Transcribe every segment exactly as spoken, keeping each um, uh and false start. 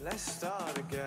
let's start again.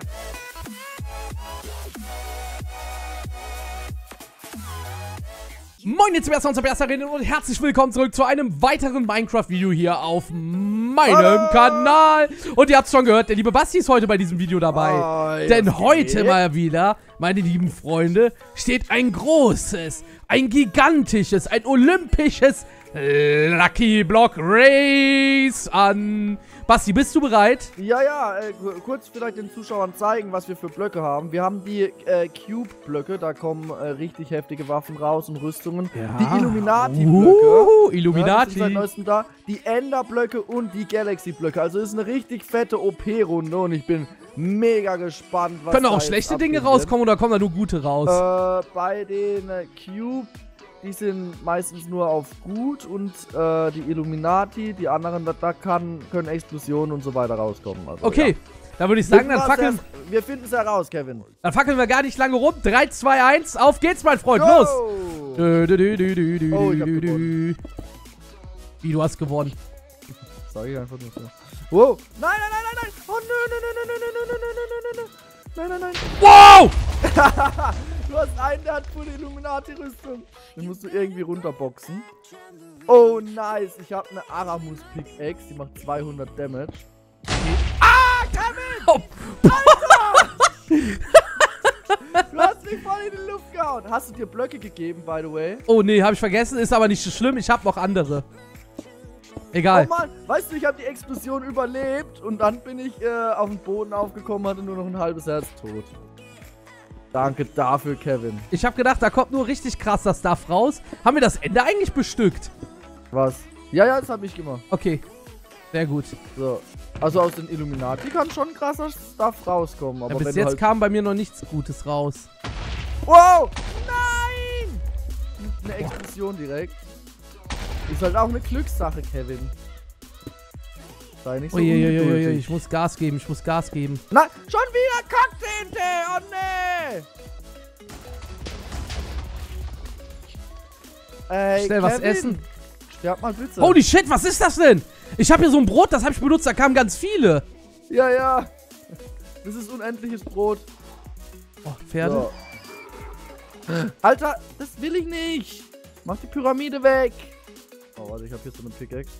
Moin, jetzt Besser und Bessererinnen und herzlich willkommen zurück zu einem weiteren Minecraft-Video hier auf meinem Hallo. Kanal. Und ihr habt es schon gehört, der liebe Basti ist heute bei diesem Video dabei. Oh, Denn heute geht. mal wieder, meine lieben Freunde, steht ein großes, ein gigantisches, ein olympisches Lucky Block Race an. Basti, bist du bereit? Ja, ja, äh, kurz vielleicht den Zuschauern zeigen, was wir für Blöcke haben. Wir haben die äh, Cube-Blöcke, da kommen äh, richtig heftige Waffen raus und Rüstungen. Ja. Die Illuminati-Blöcke. Uh, Ja, Illuminati. die sind seit neuestem da. Die Ender-Blöcke und die Galaxy-Blöcke. Also ist eine richtig fette O P-Runde und ich bin mega gespannt, was Können da auch jetzt schlechte abgehen Dinge wird. rauskommen oder kommen da nur gute raus? Äh, bei den äh, Cube, die sind meistens nur auf gut und äh, die Illuminati, die anderen, da, da kann, können Explosionen und so weiter rauskommen. Also, Okay, ja. dann würde ich sagen, dann fackeln, Wir finden es heraus, Kevin. dann fackeln wir gar nicht lange rum. drei, zwei, eins, auf geht's, mein Freund, los! Dü, dü, dü, dü, dü, dü, Oh, ich hab dü, dü. gewonnen. Wie, du hast gewonnen. Sag ich einfach nur so. Wow! Nein, nein, nein, nein, nein! Oh, nö, nö, nö, nö, nö, nö, nö, nö, nö, nö, nein, nein, nein! Wow! Du hast einen, der hat voll Illuminati-Rüstung. Den musst du irgendwie runterboxen. Oh, nice. Ich habe eine Aramus-Pickaxe, die macht zweihundert Damage. Ah, Kevin! Oh. Du hast mich voll in die Luft gehauen. Hast du dir Blöcke gegeben, by the way? Oh nee, hab ich vergessen, ist aber nicht so schlimm, ich hab noch andere. Egal. Oh Mann, weißt du, ich habe die Explosion überlebt und dann bin ich äh, auf den Boden aufgekommen, hatte nur noch ein halbes Herz tot. Danke dafür, Kevin. Ich hab gedacht, da kommt nur richtig krasser Stuff raus. Haben wir das Ende eigentlich bestückt? Was? Ja, ja, das habe ich gemacht. Okay, sehr gut. So. Also aus den Illuminati kann schon krasser Stuff rauskommen. Aber Ja, bis wenn jetzt du halt kam bei mir noch nichts Gutes raus. Wow! Nein! Eine Explosion direkt. Ist halt auch eine Glückssache, Kevin. Sei nicht so Uiuiuiui, ungeduldig. ich muss Gas geben, ich muss Gas geben. Nein, schon wieder Kacktinte! Oh nee! Ey, Schnell was Kevin, essen. Sterb mal bitte. Holy shit, was ist das denn? Ich habe hier so ein Brot, das habe ich benutzt, da kamen ganz viele. Ja, ja. Das ist unendliches Brot. Oh, Pferde. So. Alter, das will ich nicht. Mach die Pyramide weg. Oh, warte, ich hab hier so eine Pickaxe.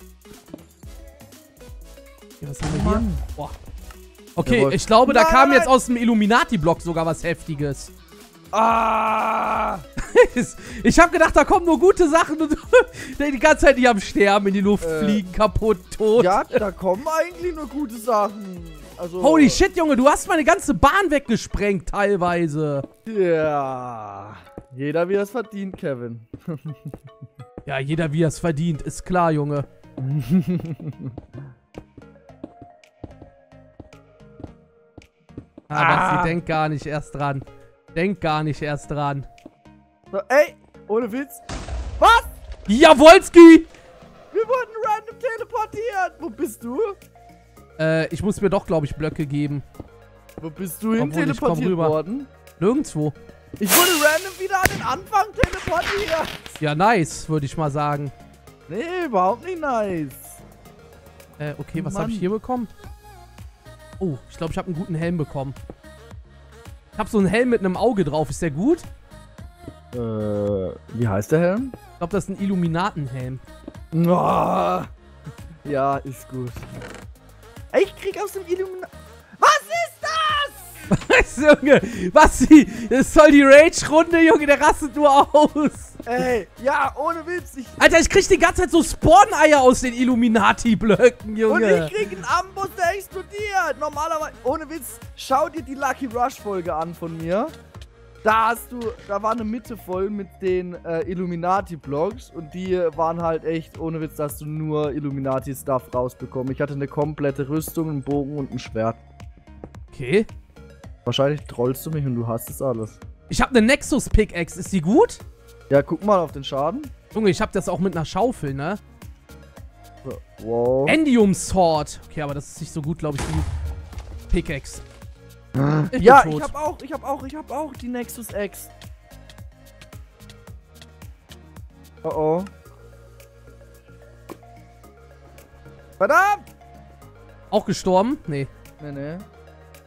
Ja, was haben wir hier? Mann. Boah. Okay, Jawohl. ich glaube, da Nein! kam jetzt aus dem Illuminati-Block sogar was Heftiges. Ah! Ich habe gedacht, da kommen nur gute Sachen und die ganze Zeit nicht am Sterben, in die Luft Äh, fliegen, kaputt, tot. Ja, da kommen eigentlich nur gute Sachen. Also. Holy shit, Junge, du hast meine ganze Bahn weggesprengt teilweise. Ja. Jeder wie er es verdient, Kevin. Ja, jeder wie er es verdient, ist klar, Junge. Ah, Basti, Ah. denk gar nicht erst dran. Denk gar nicht erst dran. So, ey, ohne Witz. Was? Jawolski! Wir wurden random teleportiert. Wo bist du? Äh, ich muss mir doch, glaube ich, Blöcke geben. Wo bist du hin Obwohl, ich komm teleportiert rüber. worden? Nirgendwo. Ich wurde random wieder an den Anfang teleportiert. Ja, nice, würde ich mal sagen. Nee, überhaupt nicht nice. Äh, okay, was Mann. habe ich hier bekommen? Oh, ich glaube, ich habe einen guten Helm bekommen. Ich habe so einen Helm mit einem Auge drauf. Ist der gut? Äh, wie heißt der Helm? Ich glaube, das ist ein Illuminatenhelm. Oh, ja, ist gut. Ey, ich krieg aus dem Illuminat... Was ist das? Was, Junge? Basti, das ist voll die Rage-Runde, Junge. Der rastet nur aus. Ey, ja, ohne Witz. Ich, Alter, ich krieg die ganze Zeit so Spawn-Eier aus den Illuminati-Blöcken, und Junge. ich krieg einen Amboss, der explodiert. Normalerweise, ohne Witz, schau dir die Lucky Rush-Folge an von mir. Da hast du, da war eine Mitte voll mit den äh, Illuminati-Blocks und die waren halt echt, ohne Witz, da hast du nur Illuminati-Stuff rausbekommen. Ich hatte eine komplette Rüstung, einen Bogen und ein Schwert. Okay. Wahrscheinlich trollst du mich und du hast es alles. Ich habe eine Nexus-Pickaxe. Ist die gut? Ja, guck mal auf den Schaden. Junge, ich habe das auch mit einer Schaufel, ne? So, wow. Endium Sword. Okay, aber das ist nicht so gut, glaube ich, wie Pickaxe. Ich Ja, bin tot. ich hab auch, ich hab auch, ich hab auch die Nexus X. Oh oh. Verdammt! Auch gestorben? Nee. Nee, nee.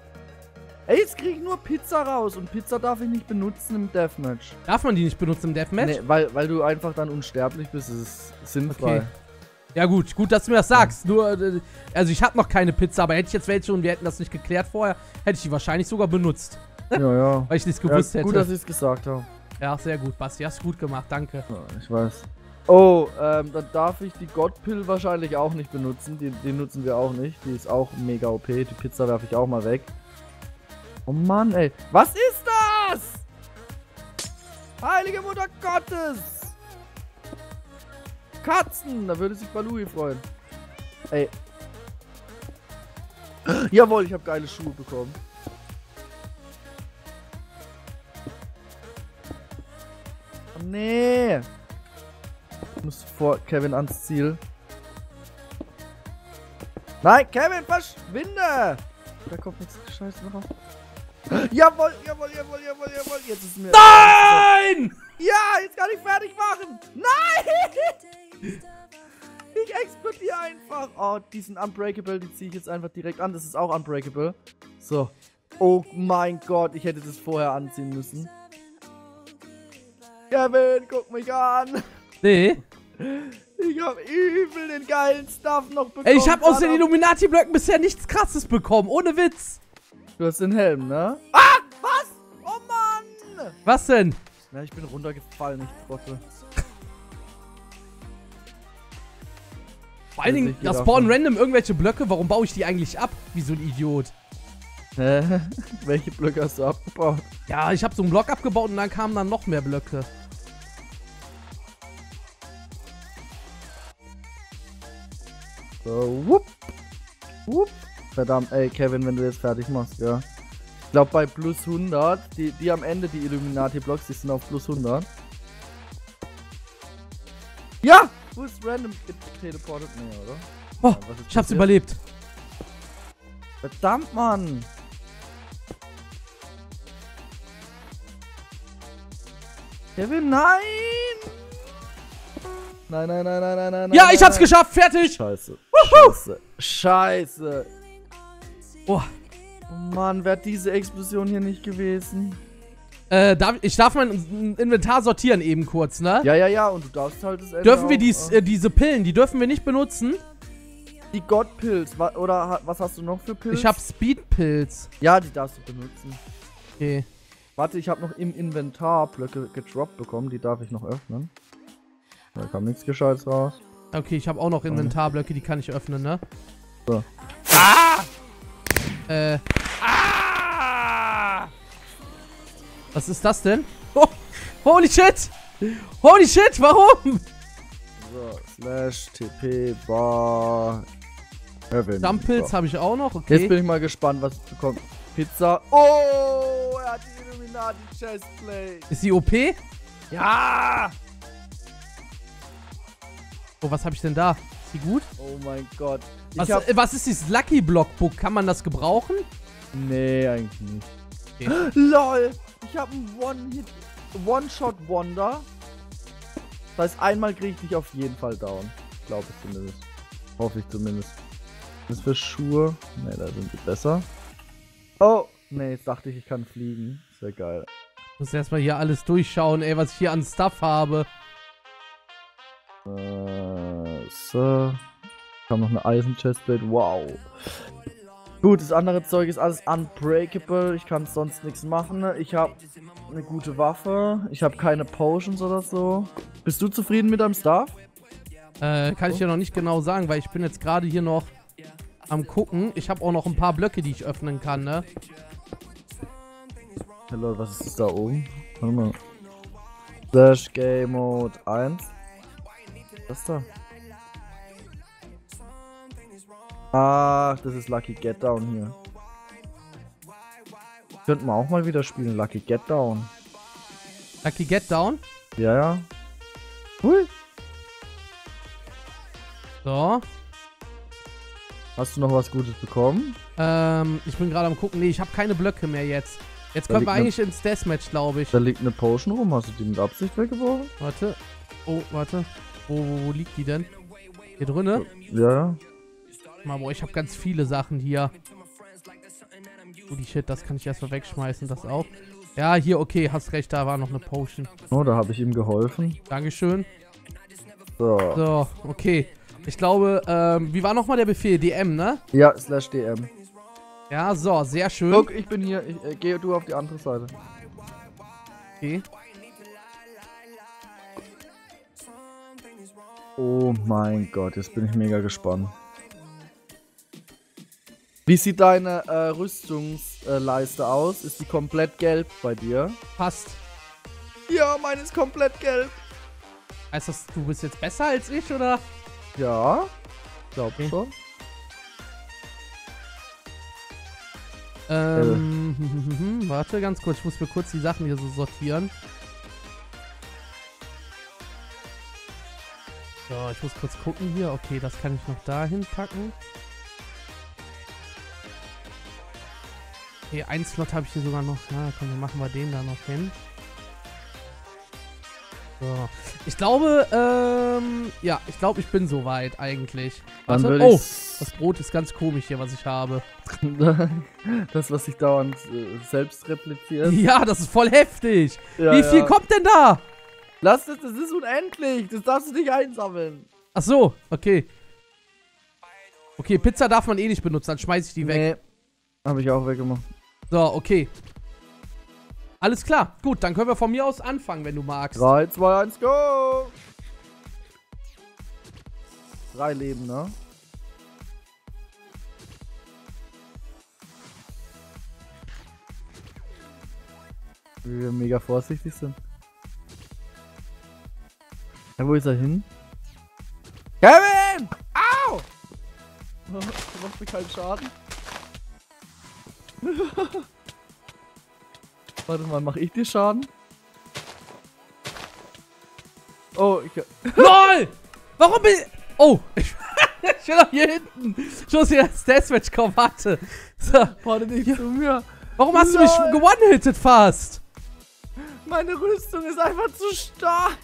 Ey, jetzt krieg ich nur Pizza raus und Pizza darf ich nicht benutzen im Deathmatch. Darf man die nicht benutzen im Deathmatch? Nee, weil, weil du einfach dann unsterblich bist. Das ist sinnfrei. Okay. Ja gut, gut, dass du mir das sagst. Ja. Nur, äh, also ich habe noch keine Pizza, aber hätte ich jetzt welche und wir hätten das nicht geklärt vorher, hätte ich die wahrscheinlich sogar benutzt. Ja, ja. Weil ich nichts gewusst ja, hätte. Gut, dass ich es gesagt habe. Ja, sehr gut, Basti. Hast du gut gemacht, danke. Ja, ich weiß. Oh, ähm, dann darf ich die God-Pill wahrscheinlich auch nicht benutzen. Die, die nutzen wir auch nicht. Die ist auch mega O P. Die Pizza werfe ich auch mal weg. Oh Mann, ey. Was ist das? Heilige Mutter Gottes. Katzen. Da würde sich Balui freuen. Ey. Jawohl, ich habe geile Schuhe bekommen. Oh, nee. Ich muss vor Kevin ans Ziel. Nein, Kevin, verschwinde! Da kommt nichts Scheiße noch raus. Jawohl, jawohl, jawohl, jawohl, jawohl. Jetzt ist mir... Nein! Ja, jetzt kann ich fertig machen. Nein! Ich explodiere einfach. Oh, die sind unbreakable. Die ziehe ich jetzt einfach direkt an. Das ist auch unbreakable. So. Oh mein Gott, ich hätte das vorher anziehen müssen. Kevin, guck mich an. Nee. Ich hab übel den geilen Stuff noch bekommen. Ey, ich hab aus den Illuminati-Blöcken bisher nichts Krasses bekommen. Ohne Witz. Du hast den Helm, ne? Ah, was? Oh Mann. Was denn? Na, ich bin runtergefallen, ich Trottel. Vor allen Dingen, da spawnen random irgendwelche Blöcke. Warum baue ich die eigentlich ab? Wie so ein Idiot. Hä? Welche Blöcke hast du abgebaut? Ja, ich habe so einen Block abgebaut und dann kamen dann noch mehr Blöcke. So, whoop. Whoop. Verdammt, ey, Kevin, wenn du jetzt fertig machst, ja. Ich glaube, bei plus hundert, die, die am Ende, die Illuminati-Blocks, die sind auf plus hundert. Ja! Wo ist random teleportet? Nee, oder? Oh, ja, ich hab's überlebt. Verdammt, Mann! Kevin, nein! Nein, nein, nein, nein, nein, nein. Ja, ich hab's nein. geschafft, fertig! Scheiße. Scheiße. Scheiße. Oh. Oh Mann, wäre diese Explosion hier nicht gewesen. Äh, darf, ich darf mein Inventar sortieren eben kurz, ne? Ja, ja, ja, und du darfst halt das Ende Dürfen wir auch, dies, äh, äh, diese Pillen, die dürfen wir nicht benutzen? Die God-Pills, wa oder ha was hast du noch für Pills? Ich hab Speed-Pills. Ja, die darfst du benutzen. Okay. Warte, ich habe noch im Inventar Blöcke gedroppt bekommen, die darf ich noch öffnen. Da kam nichts Gescheites raus. Okay, ich habe auch noch Inventarblöcke, die kann ich öffnen, ne? So. Ah! Äh. Ah! Was ist das denn? Oh, holy shit! Holy shit, warum? So, slash tp bar Kevin. Dumppilz habe ich auch noch, okay. Jetzt bin ich mal gespannt, was ich bekomme. Pizza. Oh, er hat die Illuminati Chestplate. Ist die O P? Ja! Oh, was habe ich denn da? Ist die gut? Oh mein Gott. Ich Was, hab... äh, was ist dieses Lucky Block Book? Kann man das gebrauchen? Nee, eigentlich nicht. Okay. LOL! Ich habe einen One-Hit, One-Shot-Wonder. Das heißt, einmal kriege ich dich auf jeden Fall down. Glaube ich zumindest. Hoffe ich zumindest. Was für Schuhe? Ne, da sind die besser. Oh! Ne, jetzt dachte ich, ich kann fliegen. Sehr geil. Ich muss erstmal hier alles durchschauen, ey, was ich hier an Stuff habe. Äh, so. Ich habe noch eine Eisen-Chestplate. Wow. Gut, das andere Zeug ist alles unbreakable. Ich kann sonst nichts machen. Ich habe eine gute Waffe. Ich habe keine Potions oder so. Bist du zufrieden mit deinem Stuff? Äh, kann ich dir noch nicht genau sagen, weil ich bin jetzt gerade hier noch am gucken. Ich habe auch noch ein paar Blöcke, die ich öffnen kann, ne? Hallo, was ist das da oben? Warte mal. Slash Game Mode eins. Was ist da? Ach, das ist Lucky Get Down hier. Könnten wir auch mal wieder spielen, Lucky Get Down. Lucky Get Down? Ja, ja. Cool. So. Hast du noch was Gutes bekommen? Ähm, ich bin gerade am gucken. Nee, ich habe keine Blöcke mehr jetzt. Jetzt Da können wir liegt eigentlich ins Deathmatch, glaube ich. Da liegt eine Potion rum. Hast du die mit Absicht weggeworfen? Warte. Oh, warte. Wo, wo, wo liegt die denn? Hier drinne? Ja, ja. Mal, boah, ich habe ganz viele Sachen hier. Holy shit, das kann ich erstmal wegschmeißen, das auch. Ja, hier, okay, hast recht, da war noch eine Potion. Oh, da habe ich ihm geholfen. Dankeschön. So. So, okay. Ich glaube, ähm, wie war nochmal der Befehl? D M, ne? Ja, slash D M. Ja, so, sehr schön. Guck, ich bin hier. Ich, äh, geh du auf die andere Seite. Okay. Oh mein Gott, jetzt bin ich mega gespannt. Wie sieht deine äh, Rüstungsleiste äh, aus? Ist die komplett gelb bei dir? Passt. Ja, meine ist komplett gelb. Heißt das, du bist jetzt besser als ich, oder? Ja, glaub Okay. schon. Ähm, äh. warte, ganz kurz. Ich muss mir kurz die Sachen hier so sortieren. So, ich muss kurz gucken hier. Okay, das kann ich noch dahin packen. Okay, einen Slot habe ich hier sogar noch. Ja, komm, dann machen wir den da noch hin. So. Ich glaube, ähm, ja, ich glaube, ich bin soweit eigentlich. Dann Warte, würde oh, ich's- das Brot ist ganz komisch hier, was ich habe. Das, was sich dauernd äh, selbst repliziert. Ja, das ist voll heftig. Ja, Wie viel ja. kommt denn da? Lass das, das ist unendlich. Das darfst du nicht einsammeln. Ach so, okay. Okay, Pizza darf man eh nicht benutzen, dann schmeiß ich die weg. Nee, habe ich auch weggemacht. So, okay. Alles klar. Gut, dann können wir von mir aus anfangen, wenn du magst. drei, zwei, eins, go! Drei Leben, ne? Wie wir mega vorsichtig sind. Ja, wo ist er hin? Kevin! Au! Du machst mir keinen Schaden. Warte mal, mach ich dir Schaden? Oh, ich... LOL! Warum bin ich... Oh, ich, ich bin doch hier hinten. Ich muss hier das Deathmatch kommen, warte. So. Warte nicht zu mir. Warum hast du mich LOL. gewone-hitted fast? Meine Rüstung ist einfach zu stark.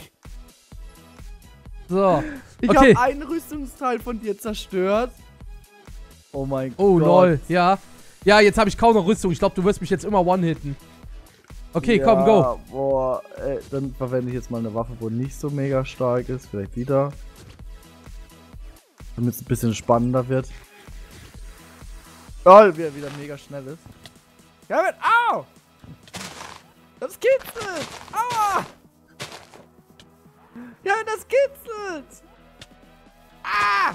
So. Ich Okay. habe einen Rüstungsteil von dir zerstört. Oh mein Oh, Gott. lol. Ja. Ja, jetzt habe ich kaum noch Rüstung. Ich glaube, du wirst mich jetzt immer one-hitten. Okay, ja, komm, go. Boah, ey, dann verwende ich jetzt mal eine Waffe, wo nicht so mega stark ist. Vielleicht wieder. Damit es ein bisschen spannender wird. Oh, wie er wieder mega schnell ist. Kevin, au! Das kitzelt! Aua! Kevin, das kitzelt! Ah!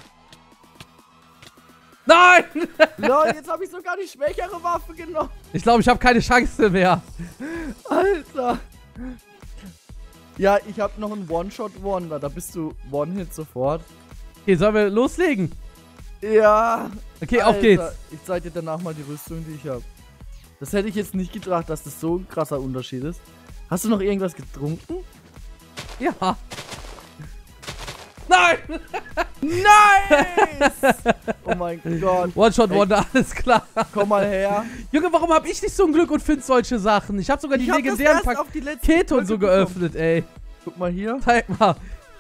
Nein! Lol, jetzt habe ich sogar die schwächere Waffe genommen. Ich glaube, ich habe keine Chance mehr. Alter. Ja, ich habe noch einen One-Shot-Wonder. Da bist du One-Hit sofort. Okay, sollen wir loslegen? Ja. Okay, Alter, auf geht's. Ich zeig dir danach mal die Rüstung, die ich habe. Das hätte ich jetzt nicht gedacht, dass das so ein krasser Unterschied ist. Hast du noch irgendwas getrunken? Ja. Nein! Nice! Oh mein Gott. One-Shot-Wonder, alles klar. Komm mal her. Junge, warum habe ich nicht so ein Glück und finde solche Sachen? Ich habe sogar die Ich hab das legendären erst auf die letzte Pakete und so Folge bekommen. geöffnet, ey. Guck mal hier. Zeig mal.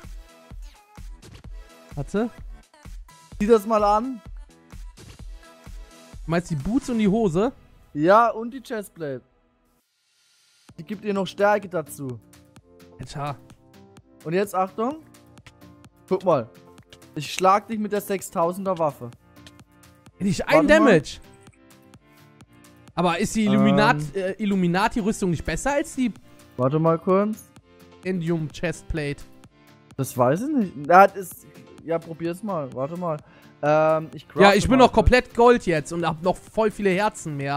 Warte. Sieh das mal an. Du meinst die Boots und die Hose? Ja, und die Chestplate. Die gibt dir noch Stärke dazu. Alter. Und jetzt Achtung. Guck mal. Ich schlag dich mit der sechstausender Waffe. Nicht ein Warte mal. Damage. Aber ist die Illuminat Ähm. äh, Illuminati-Rüstung nicht besser als die Warte mal kurz. Indium Chestplate? Das weiß ich nicht. Ja, das, ja probier's mal. Warte mal. Ähm, ich Ja, crafte ich bin mal noch komplett Gold jetzt und hab noch voll viele Herzen mehr.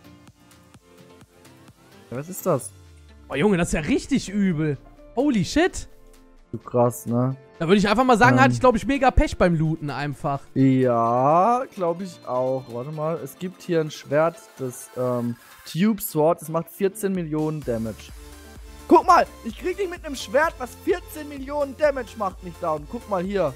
Ja, was ist das? Oh Junge, das ist ja richtig übel. Holy shit. Du krass, ne? Da würde ich einfach mal sagen, Ähm. hatte ich glaube ich mega Pech beim Looten einfach. Ja, glaube ich auch. Warte mal. Es gibt hier ein Schwert, das ähm, Tube Sword. Das macht vierzehn Millionen Damage. Guck mal, ich krieg dich mit einem Schwert, was vierzehn Millionen Damage macht, nicht down. Guck mal hier.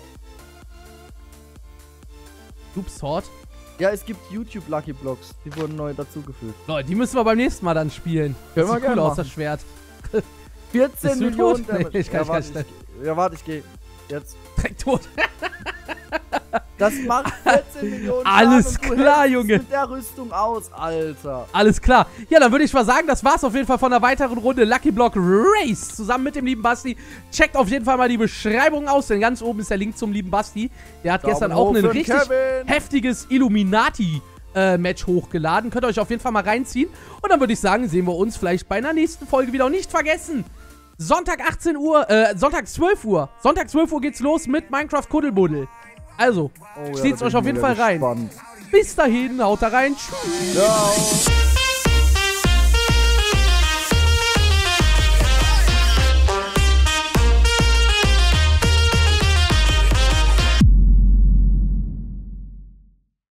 Loop Sword. Ja, es gibt YouTube Lucky Blocks. Die wurden neu dazugefügt. Leute, die müssen wir beim nächsten Mal dann spielen. Können Das wir sieht cool gerne aus, machen. das Schwert. vierzehn Bist du Millionen tot? Damage. Nee, ich kann ja, nicht warte, ganz ich, ja, warte, ich gehe. Jetzt. Direkt tot. Das macht vierzehn Millionen Alles Schaden und du klar, hältst es Junge. mit der Rüstung aus, Alter. Alles klar. Ja, dann würde ich mal sagen, das war's auf jeden Fall von einer weiteren Runde Lucky Block Race zusammen mit dem lieben Basti. Checkt auf jeden Fall mal die Beschreibung aus, denn ganz oben ist der Link zum lieben Basti. Der hat Daumen gestern auch hoch ein für richtig Kevin. heftiges Illuminati äh, Match hochgeladen. Könnt ihr euch auf jeden Fall mal reinziehen. Und dann würde ich sagen, sehen wir uns vielleicht bei einer nächsten Folge wieder. Und nicht vergessen, Sonntag achtzehn Uhr, äh, Sonntag zwölf Uhr. Sonntag zwölf Uhr geht's los mit Minecraft Kuddelbuddel. Also, Oh ja, steht's da bin euch auf ich jeden wieder Fall rein. gespannt. Bis dahin, haut da rein. Tschüss. Ciao.